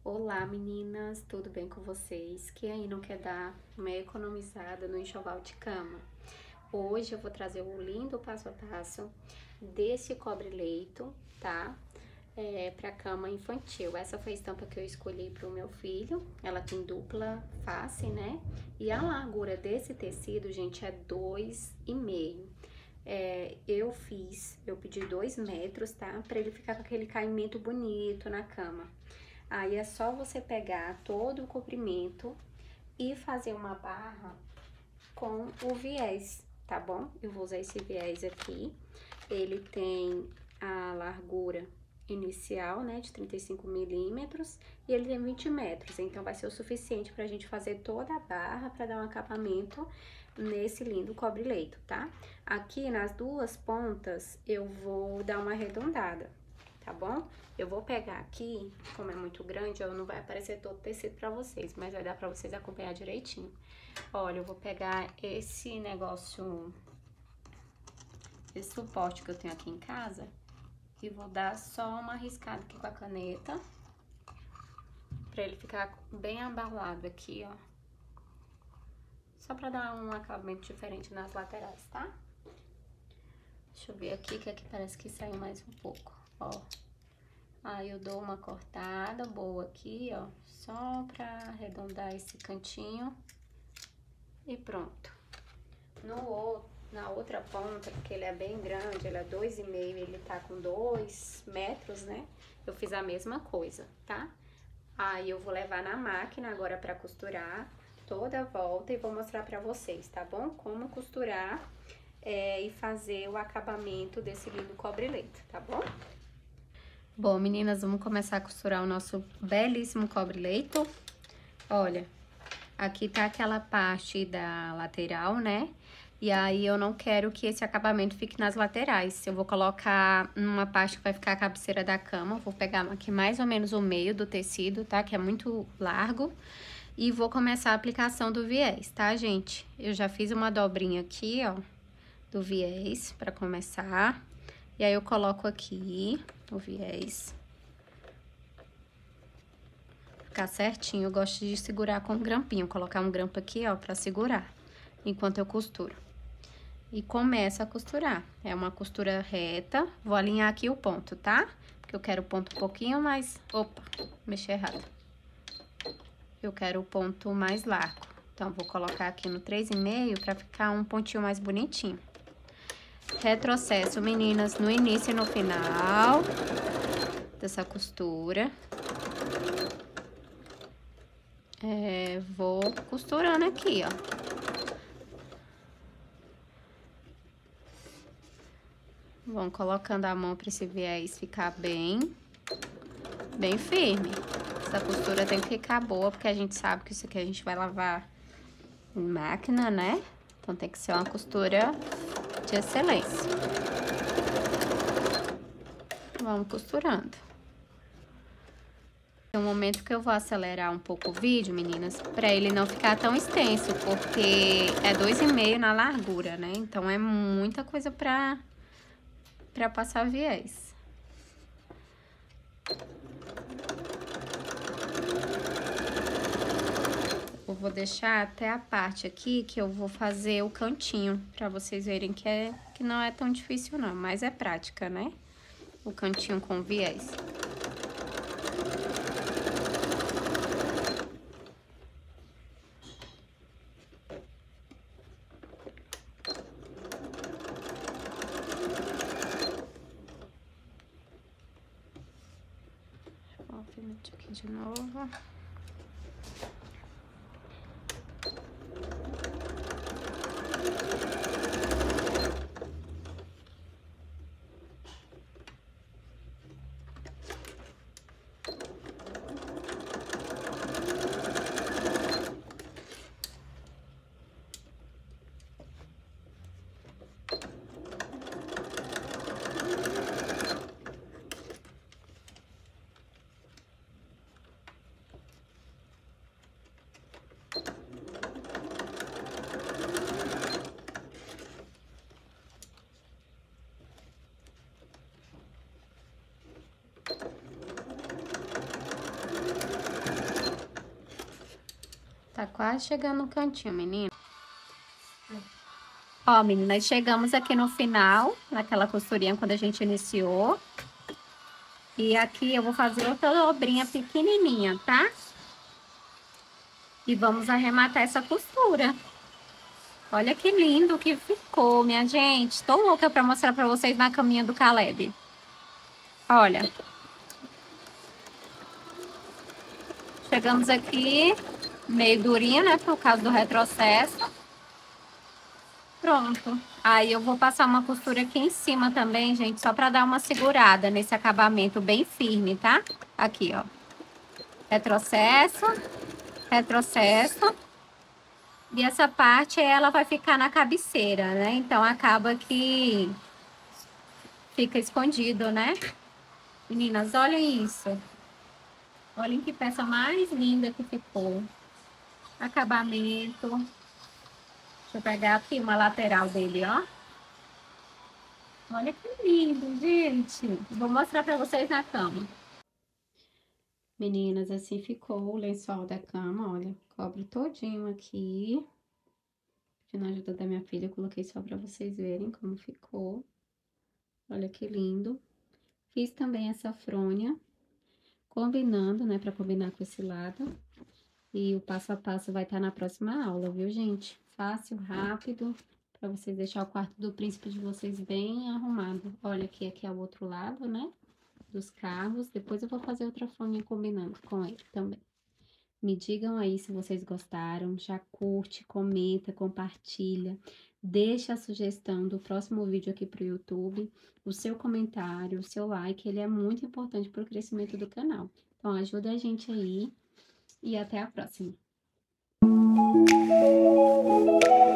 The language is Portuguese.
Olá meninas, tudo bem com vocês? Quem aí não quer dar uma economizada no enxoval de cama? Hoje eu vou trazer um lindo passo a passo desse cobre-leito, tá? Para cama infantil. Essa foi a estampa que eu escolhi para o meu filho. Ela tem dupla face, né? E a largura desse tecido, gente, é 2,5. Eu pedi 2 metros, tá? Para ele ficar com aquele caimento bonito na cama. Aí é só você pegar todo o comprimento e fazer uma barra com o viés, tá bom? Eu vou usar esse viés aqui. Ele tem a largura inicial, né, de 35 milímetros e ele tem 20 metros. Então, vai ser o suficiente pra gente fazer toda a barra pra dar um acabamento nesse lindo cobre-leito, tá? Aqui nas duas pontas eu vou dar uma arredondada, tá bom? Eu vou pegar aqui, como é muito grande, ó, não vai aparecer todo o tecido pra vocês, mas vai dar pra vocês acompanhar direitinho. Olha, eu vou pegar esse negócio, esse suporte que eu tenho aqui em casa, e vou dar só uma riscada aqui com a caneta, pra ele ficar bem abalado aqui, ó. Só pra dar um acabamento diferente nas laterais, tá? Deixa eu ver aqui, que aqui parece que saiu mais um pouco, ó. Aí eu dou uma cortada boa aqui, ó, só pra arredondar esse cantinho e pronto. Na outra ponta, porque ele é bem grande, ele é 2,5, ele tá com 2 metros, né? Eu fiz a mesma coisa, tá? Aí eu vou levar na máquina agora pra costurar toda a volta e vou mostrar pra vocês, tá bom? Como costurar e fazer o acabamento desse lindo cobre-leito, tá bom? Bom, meninas, vamos começar a costurar o nosso belíssimo cobre-leito. Olha, aqui tá aquela parte da lateral, né? E aí, eu não quero que esse acabamento fique nas laterais. Eu vou colocar numa parte que vai ficar a cabeceira da cama. Vou pegar aqui mais ou menos o meio do tecido, tá? Que é muito largo. E vou começar a aplicação do viés, tá, gente? Eu já fiz uma dobrinha aqui, ó, do viés pra começar. E aí, eu coloco aqui o viés. Ficar certinho, eu gosto de segurar com um grampinho, colocar um grampo aqui, ó, pra segurar, enquanto eu costuro. E começo a costurar. É uma costura reta, vou alinhar aqui o ponto, tá? Porque eu quero o ponto um pouquinho mais... Opa, mexi errado. Eu quero o ponto mais largo. Então, vou colocar aqui no 3,5 pra ficar um pontinho mais bonitinho. Retrocesso, meninas, no início e no final dessa costura. Vou costurando aqui, ó. Vamos colocando a mão para esse viés ficar bem firme. Essa costura tem que ficar boa, porque a gente sabe que isso aqui a gente vai lavar em máquina, né? Então, tem que ser uma costura de excelência. Vamos costurando. Tem um momento que eu vou acelerar um pouco o vídeo, meninas, para ele não ficar tão extenso, porque é 2,5 na largura, né? Então, é muita coisa pra passar viés. Eu vou deixar até a parte aqui que eu vou fazer o cantinho, pra vocês verem que não é tão difícil não, mas é prática, né? O cantinho com viés. Vou alfinetar aqui de novo. Tá quase chegando no cantinho, menina. Ó, meninas, chegamos aqui no final, naquela costurinha quando a gente iniciou. E aqui eu vou fazer outra dobrinha pequenininha, tá? E vamos arrematar essa costura. Olha que lindo que ficou, minha gente. Tô louca pra mostrar pra vocês na caminha do Caleb. Olha. Chegamos aqui, meio durinha, né? Por causa do retrocesso. Pronto. Aí eu vou passar uma costura aqui em cima também, gente, só pra dar uma segurada nesse acabamento bem firme, tá? Aqui, ó. Retrocesso, retrocesso. E essa parte, ela vai ficar na cabeceira, né? Então, acaba que fica escondido, né? Meninas, olhem isso. Olhem que peça mais linda que ficou. Acabamento. Deixa eu pegar aqui uma lateral dele, ó. Olha que lindo, gente. Vou mostrar pra vocês na cama. Meninas, assim ficou o lençol da cama, olha. Cobre todinho aqui. Na ajuda da minha filha, eu coloquei só pra vocês verem como ficou. Olha que lindo. Fiz também essa fronha, combinando, né, pra combinar com esse lado. E o passo a passo vai estar na próxima aula, viu, gente? Fácil, rápido, pra vocês deixar o quarto do príncipe de vocês bem arrumado. Olha aqui é o outro lado, né, dos carros. Depois eu vou fazer outra fronha combinando com ele também. Me digam aí se vocês gostaram, já curte, comenta, compartilha, deixa a sugestão do próximo vídeo aqui pro YouTube, o seu comentário, o seu like, ele é muito importante para o crescimento do canal. Então ajuda a gente aí e até a próxima.